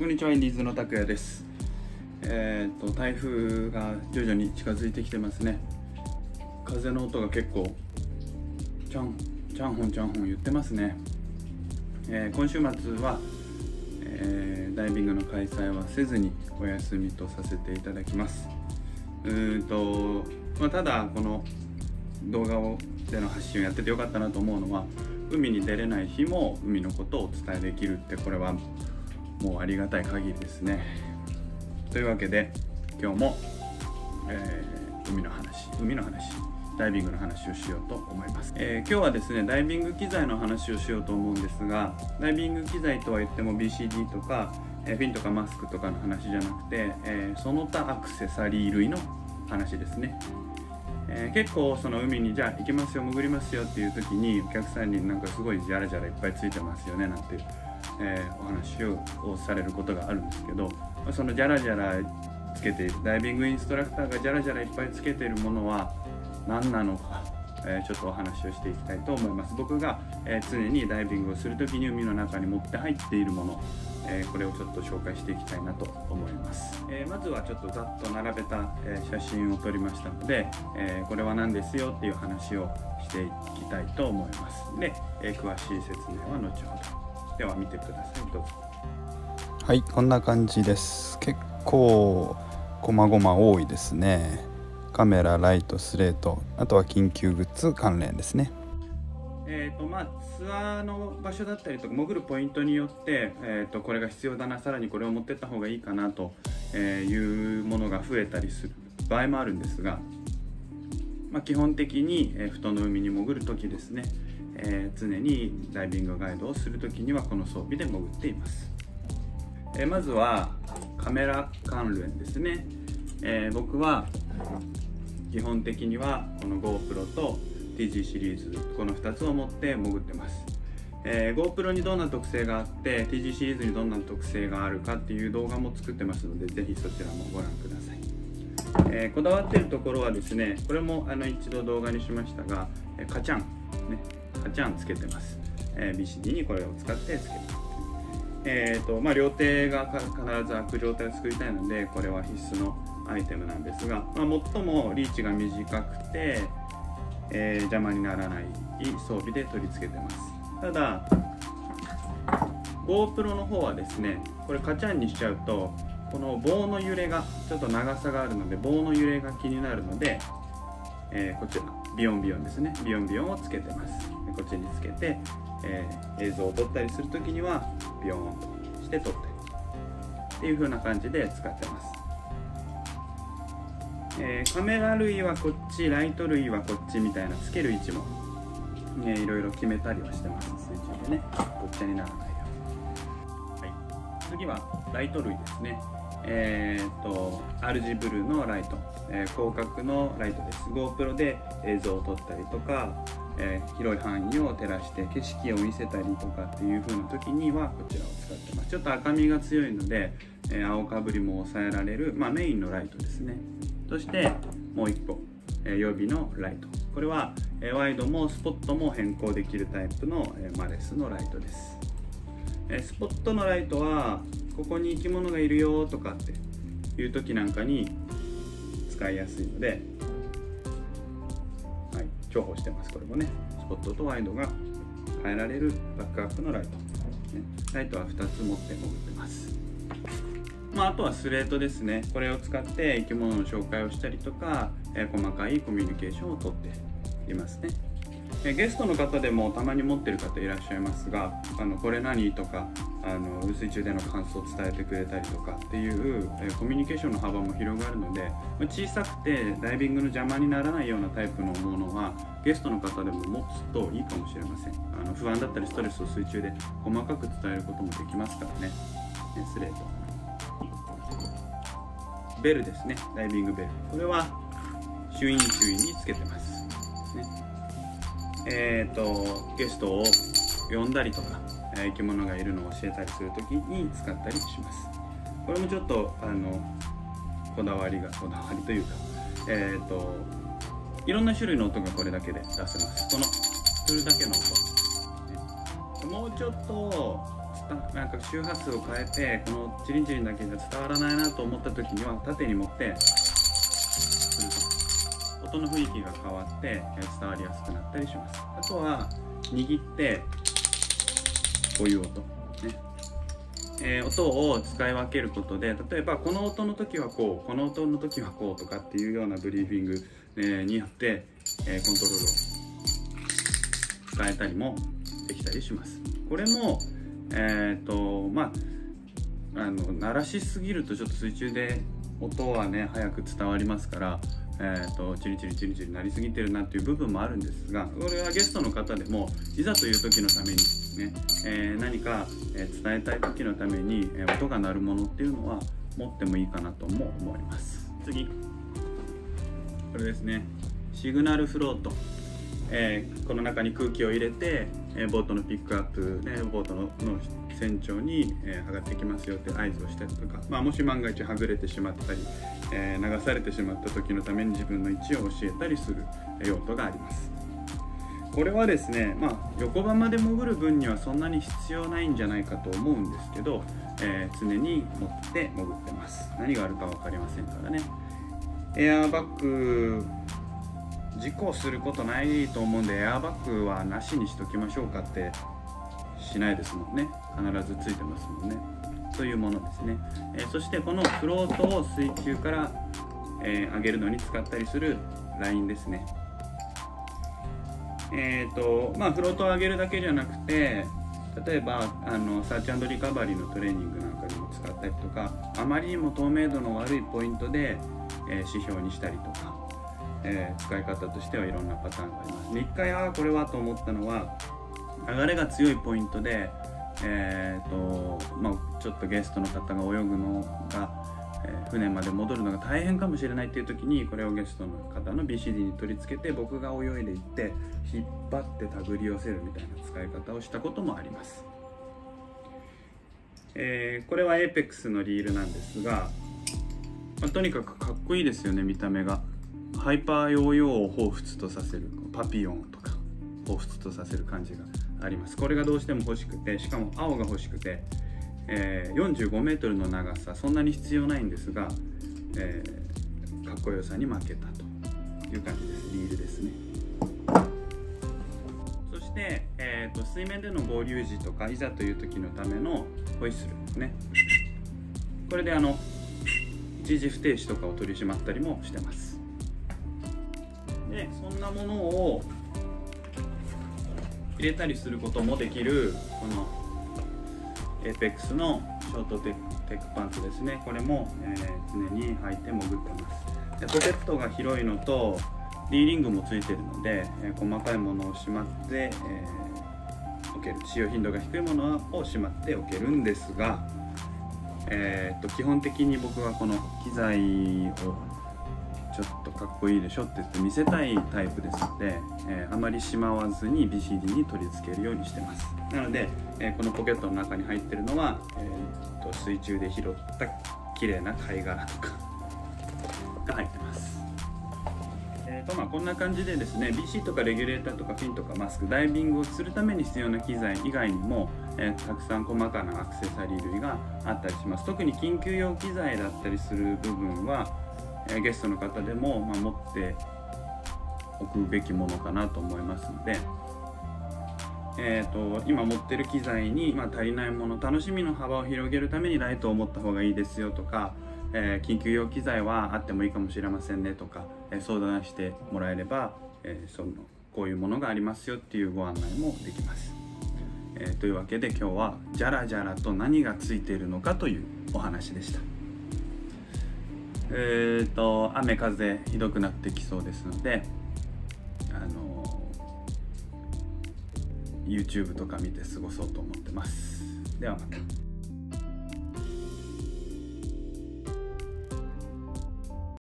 こんにちは、インディーズの拓也です。台風が徐々に近づいてきてますね。風の音が結構チャンホン言ってますね。今週末は、ダイビングの開催はせずにお休みとさせていただきます。ただこの動画での発信をやっててよかったなと思うのは、海に出れない日も海のことをお伝えできるって、これはもうありがたい限りですね。というわけで今日も、海の話、ダイビングの話をしようと思います。今日はですね、ダイビング機材の話をしようと思うんですが、ダイビング機材とは言っても BCD とかフィンとかマスクとかの話じゃなくて、その他アクセサリー類の話ですね。結構その海にじゃあ行きますよ、潜りますよっていう時にお客さんになんかすごいジャラジャラいっぱいついてますよねなんていう、お話をされることがあるんですけど、そのジャラジャラつけているダイビングインストラクターがジャラジャラいっぱいつけているものは何なのか、ちょっとお話をしていきたいと思います。僕が、常にダイビングをする時に海の中に持って入っているもの、これをちょっと紹介していきたいなと思います。まずはちょっとざっと並べた、写真を撮りましたので、これは何ですよっていう話をしていきたいと思います。で、詳しい説明は後ほど。では見てください、どうぞ。 はい、こんな感じです。結構細々多いですね。カメラ、ライト、スレート、あとは緊急グッズ関連ですね。 ツアーの場所だったりとか潜るポイントによって、これが必要だな、さらにこれを持ってった方がいいかなというものが増えたりする場合もあるんですが、基本的に富戸の海に潜る時ですね、常にダイビングガイドをする時にはこの装備で潜っています。まずはカメラ関連ですね。僕は基本的にはこの GoPro と TG シリーズ、この2つを持って潜ってます。GoPro にどんな特性があって TG シリーズにどんな特性があるかっていう動画も作ってますので、ぜひそちらもご覧ください。こだわっているところはですね、これも一度動画にしましたが、カチャンつけてます。BCD にこれを使ってつけてます。両手が必ず開く状態を作りたいので、これは必須のアイテムなんですが、最もリーチが短くて、邪魔にならない装備で取り付けてます。ただ GoPro の方はですね、これカチャンにしちゃうとこの棒の揺れがちょっと長さがあるので、棒の揺れが気になるので、こちらビヨンですね、ビヨンをつけてます。こっちにつけて、映像を撮ったりするときにはビヨンとして撮ったりっていう風な感じで使ってます。カメラ類はこっち、ライト類はこっちみたいなつける位置も、いろいろ決めたりはしてます。水中でね、ごっちゃにならないように。はい、次はライト類ですね。RG ブルーのライト、広角のライトです。 GoPro で映像を撮ったりとか、広い範囲を照らして景色を見せたりとかっていう風な時にはこちらを使ってます。ちょっと赤みが強いので、青かぶりも抑えられる、メインのライトですね。そしてもう一個、予備のライト、これはワイドもスポットも変更できるタイプのマレスのライトです。スポットのライトはここに生き物がいるよとかっていう時なんかに使いやすいので、重宝してます。これもね、スポットとワイドが変えられるバックアップのライト、ライトは2つ持って潜ってます。あとはスレートですね。これを使って生き物の紹介をしたりとか、細かいコミュニケーションをとっていますね。ゲストの方でもたまに持ってる方いらっしゃいますが、これ何とか水中での感想を伝えてくれたりとかっていう、コミュニケーションの幅も広がるので、小さくてダイビングの邪魔にならないようなタイプのものはゲストの方でも持つといいかもしれません。不安だったりストレスを水中で細かく伝えることもできますからね。スレート、ベルですね、ダイビングベル、これは周囲につけてます、ゲストを呼んだりとか、生き物がいるのを教えたりするときに使ったりします。これもちょっとこだわりというか、いろんな種類の音がこれだけで出せます。このするだけの音、もうちょっとなんか周波数を変えてこのチリンチリンだけが伝わらないなと思った時には縦に持ってすると音の雰囲気が変わって伝わりやすくなったりします。あとは握ってこういう音ね、音を使い分けることで、例えばこの音の時はこう、この音の時はこうとかっていうようなブリーフィング、によって、コントロールを使えたりもできたりします。これも鳴らしすぎるとちょっと水中で音はね早く伝わりますから、チリチリチリチリ鳴りすぎてるなっていう部分もあるんですが、これはゲストの方でもいざという時のためにね、何か伝えたい時のために音が鳴るものっていうのは持ってもいいかなとも思います。次、これですね、シグナルフロート。この中に空気を入れて、ボートのピックアップ、ボートの船長に、上がってきますよって合図をしたりとか、もし万が一はぐれてしまったり、流されてしまった時のために自分の位置を教えたりする用途があります。これはですね、横浜で潜る分にはそんなに必要ないんじゃないかと思うんですけど、常に持って潜ってます。何があるか分かりませんからね。エアバッグ事故することないと思うんで、エアバッグはなしにしときましょうかってしないですもんね。必ずついてますもんね。というものですね。そしてこのフロートを水中から、上げるのに使ったりするラインですね。フロートを上げるだけじゃなくて、例えばサーチ&リカバリーのトレーニングなんかにも使ったりとか、あまりにも透明度の悪いポイントで、指標にしたりとか、使い方としてはいろんなパターンがあります。で、一回これはと思ったのは、流れが強いポイントで、ちょっとゲストの方が泳ぐのが、船まで戻るのが大変かもしれないっていう時に、これをゲストの方の BCD に取り付けて、僕が泳いでいって引っ張って手繰り寄せるみたいな使い方をしたこともあります。これは APEX のリールなんですが、とにかくかっこいいですよね、見た目が。ハイパーヨーヨーを彷彿とさせる、パピヨンとか彷彿とさせる感じがあります。これがどうしても欲しくて、しかも青が欲しくて、45メートルの長さ、そんなに必要ないんですが、かっこよさに負けたという感じです。リールですね。そして、水面での合流時とかいざという時のためのホイッスルですね。これで一時不停止とかを取り締まったりもしてます。で、そんなものを入れたりすることもできるこの APEX のショートテックパンツですね。これも、常に履いて潜ってます。で、ポケットが広いのと D リングもついているので、細かいものをしまって、置ける。使用頻度が低いものをしまっておけるんですが、基本的に僕はこの機材をちょっとかっこいいでしょって言って見せたいタイプですので、あまりしまわずに BCD に取り付けるようにしてます。なので、このポケットの中に入ってるのは、水中で拾った綺麗な貝殻とかが入ってます。こんな感じでですね、 BC とかレギュレーターとかフィンとかマスク、ダイビングをするために必要な機材以外にも、たくさん細かなアクセサリー類があったりします。特に緊急用機材だったりする部分は、ゲストの方でも、持っておくべきものかなと思いますので、今持ってる機材に、足りないもの、楽しみの幅を広げるためにライトを持った方がいいですよとか、緊急用機材はあってもいいかもしれませんねとか、相談してもらえれば、こういうものがありますよっていうご案内もできます。というわけで今日はジャラジャラと何がついているのかというお話でした。雨風ひどくなってきそうですので、YouTube とか見て過ごそうと思ってます。ではまた。